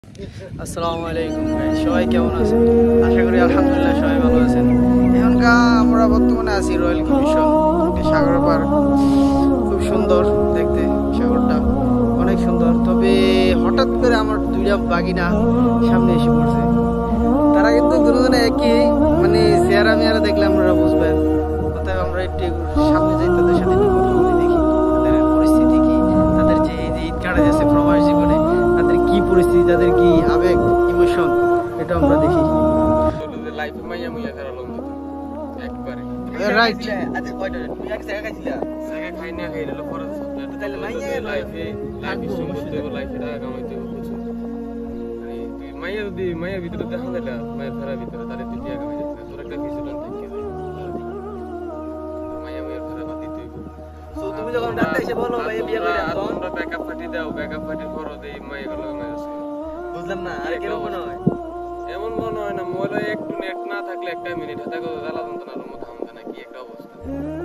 আসসালামু আলাইকুম গাইস, সবাই কেমন আছেন? আশা করি আলহামদুলিল্লাহ সবাই ভালো আছেন। এখনকার আমরা বর্তমানে আছি রয়্যাল কমিশন সাগর পার্ক। খুব সুন্দর দেখতে, সাগরটা অনেক সুন্দর। তবে হঠাৎ করে আমার দুইটা বাগিনা সামনে এসে পড়ছে। তারা কিন্তু দুজনে একই, মানে চেহারা মেয়ারা দেখলে আপনারা বুঝবেন। অতএব আমরা একটু সামনে যাই, তাদের সাথে একটু কথা বলে দেখি তাদের পরিস্থিতি কি, তাদের যে ঈদ কাটা যাচ্ছে প্রবাস জীবনে, তাদের কি পরিস্থিতি, তাদের কি আবেগ, ইমোশন, এটা আমরা দেখি। রাইট, আচ্ছা কয়টা তুমি এক জায়গা খাইছিলা? জায়গা খাই না, খাই হলো পরে তাহলে মাইয়া লাইফে লাইফে টাকা কামাইতে প্রচুর। মানে তুই মাইয়ার ভিতরে দেখা দিলা, মায়ের ফেরার ভিতরে তাহলে তুই টাকা কামাই যাচ্ছে, তোর একটা কিছু ডন থাকে মাইয়ার ফেরা বাদ দিতে হইব। সো তুমি যখন ডাক্তার এসে বলো মাইয়া বিয়ে করে আর তোমরা ব্যাকআপ পার্টি দাও, ব্যাকআপ পার্টির পরও দেই মাইয়া গুলো মাইয়া আছে। বুঝলাম না, আর কেন মনে হয় এমন মনে হয় না মোবাইলে একটু নেট না থাকলে একটা মিনিট হাতে করে জ্বালা যন্ত্রণার মতো আমাদের নাকি একটা অবস্থা।